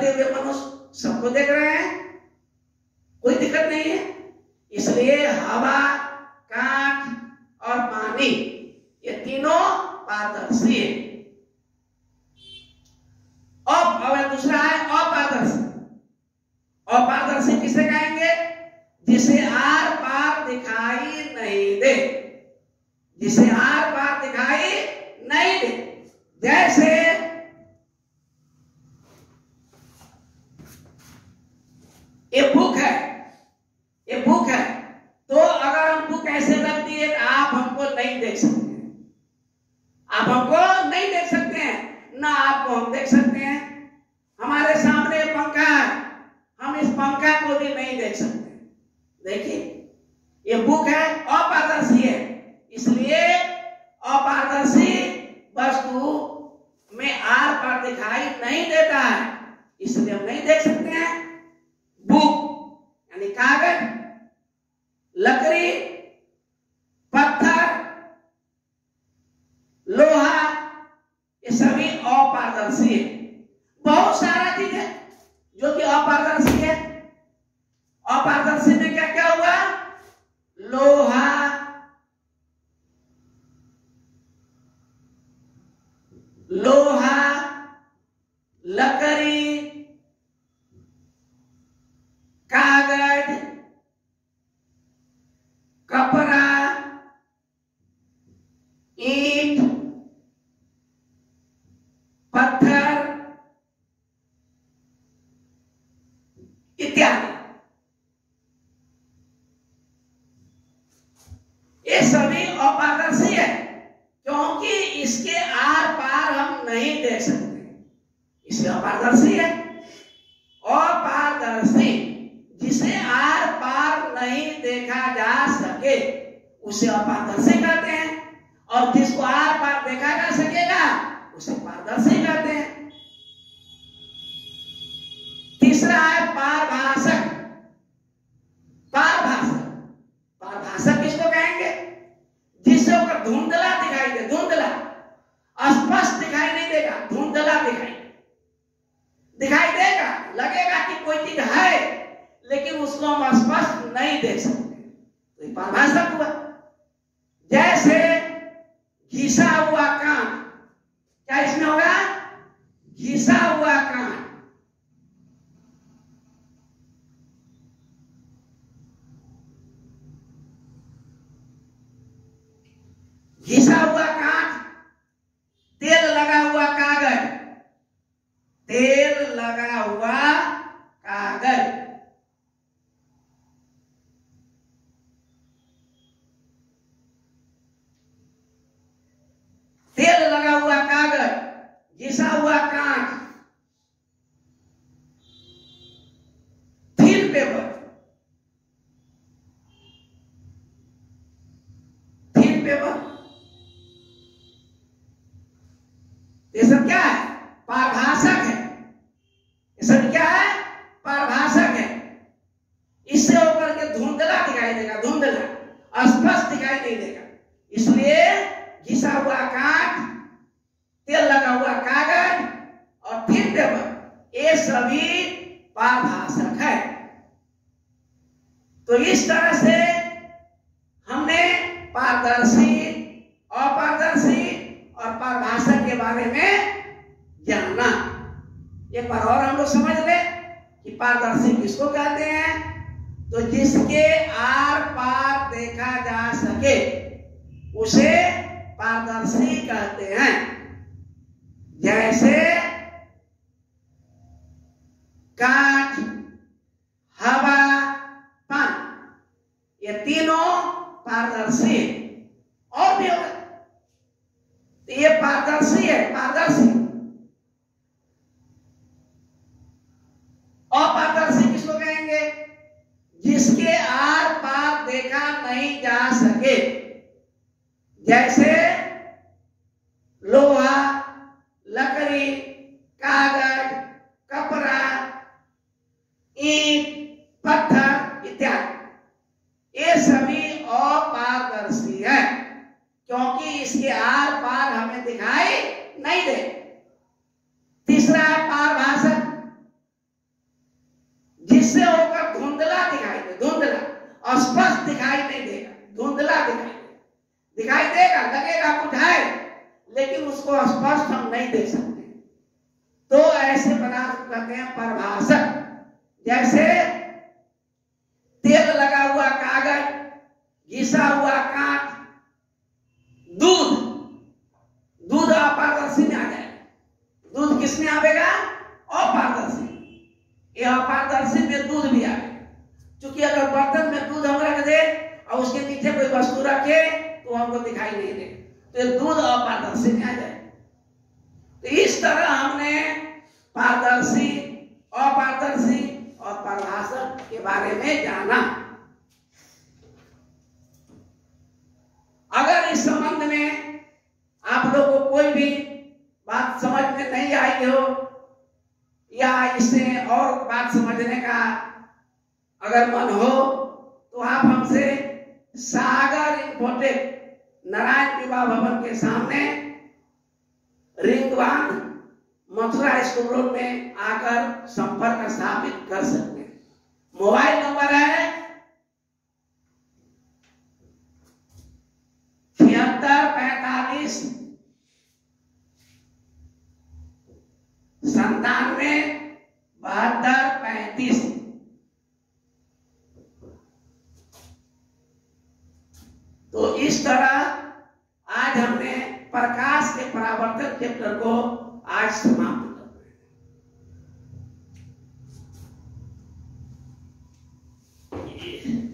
चलते हुए मनुष्य सबको देख रहे हैं, कोई दिक्कत नहीं है। इसलिए हवा, कांच और पानी ये तीनों पारदर्शी है। और दूसरा है अपारदर्शी। अपारदर्शी किसे कहेंगे? जिसे आर पार दिखाई नहीं दे, जिसे आर पार दिखाई नहीं दे। जैसे ये बुक है, ये बुक है, तो अगर हम बुक ऐसे रख दिए तो आप हमको नहीं देख सकते हैं, आप हमको नहीं देख सकते हैं, ना आपको हम देख सकते हैं। हमारे सामने पंखा है, हम इस पंखा को भी नहीं देख सकते। देखिए ये बुक है, अपारदर्शी है, इसलिए अपारदर्शी वस्तु में आर पार दिखाई नहीं देता है, इसलिए हम नहीं देख सकते हैं। बुक यानी कागज, लकड़ी, पत्थर, लोहा, ये सभी अपारदर्शी है। बहुत सारा चीज है जो कि अपारदर्शी है। अपारदर्शी में क्या क्या हुआ? लोहा, लोहा, लकड़ी, कागज, कपड़ा, ईंट, पत्थर इत्यादि, ये सभी अपारदर्शी है, क्योंकि इसके आर पार हम नहीं देख सकते, इसलिए अपारदर्शी है। अपारदर्शी जिसे आर पार नहीं देखा जा सके उसे अपारदर्शी कहते हैं, और जिसको आर पार देखा जा सकेगा उसे पारदर्शी कहते हैं। तीसरा है पारभाषक। पारभाषक, पारभाषक किसको कहेंगे? जिससे ऊपर धुंधला दिखाई दे, धुंधला, स्पष्ट दिखाई नहीं देगा, धुंधला दिखाई देगा, लगेगा कि कोई चीज है लेकिन उसको हम स्पष्ट नहीं देख सकते, तो ये पारभाषक हुआ। जैसे घिसा हुआ कान, क्या इसमें होगा? घिसा हुआ कान। घिसा हुआ कांच, तेल लगा हुआ कागज, तेल लगा हुआ कागज, तेल लगा हुआ कागज, घिसा हुआ कांच, थिन पेपर, थिन पेपर, ये सब क्या है? पारभाषक है। ये सब क्या है? पारभाषक है। इससे होकर के धुंधला दिखाई देगा, धुंधला, स्पष्ट दिखाई नहीं देगा, इसलिए घिसा हुआ कांच, तेल लगा हुआ कागज और थिन पेपर, ये सभी पारभाषक है। तो इस तरह से हमने पारदर्शी, अपारदर्शी और पारभाषक के बारे में जानना। एक बार और हम लोग समझ ले कि पारदर्शी किसको कहते हैं? तो जिसके आर पार देखा जा सके उसे पारदर्शी कहते हैं। जैसे कांच, हवा, पानी, ये तीनों पारदर्शी है। और भी होगा, तो ये पारदर्शी है, पारदर्शी। अपारदर्शी किसको कहेंगे? जिसके आर पार देखा नहीं जा सके। जैसे लोहा, लकड़ी, कागज, कपड़ा, ईंट, पत्थर इत्यादि, ये सभी अपारदर्शी है, क्योंकि इसके आर पार हमें दिखाई नहीं दे। तीसरा है पारभाषक। उसको स्पष्ट हम नहीं देख सकते, तो ऐसे पदार्थ कहते हैं परभाषक। जैसे तेल लगा हुआ कागज, घिसा हुआ कांच, दूध। दूध अपारदर्शी में आ जाएगा। दूध किस में आवेगा? अपारदर्शी। ये अपारदर्शी में दूध भी आवेगा। क्योंकि अगर बर्तन में दूध हम रख दे और उसके नीचे कोई वस्तु रखे तो हमको दिखाई नहीं दे, तो ये दूध अपारदर्शी में आ जाएगा। तो इस तरह हमने पारदर्शी, अपारदर्शी और परभाषक के बारे में जाना। अगर इस संबंध में आप लोगों को कोई भी बात समझ में नहीं आई हो या इसे और बात समझने का अगर मन हो तो आप हमसे सागर इंफोटेक नारायण विवाह भवन के सामने रिंग 1 मथुरा स्कूल रोड में आकर संपर्क स्थापित कर सकते हैं। मोबाइल नंबर है 7645 97 72 35। तो इस तरह आज हमने प्रकाश के परावर्तन चैप्टर को आज समाप्त कर दिया।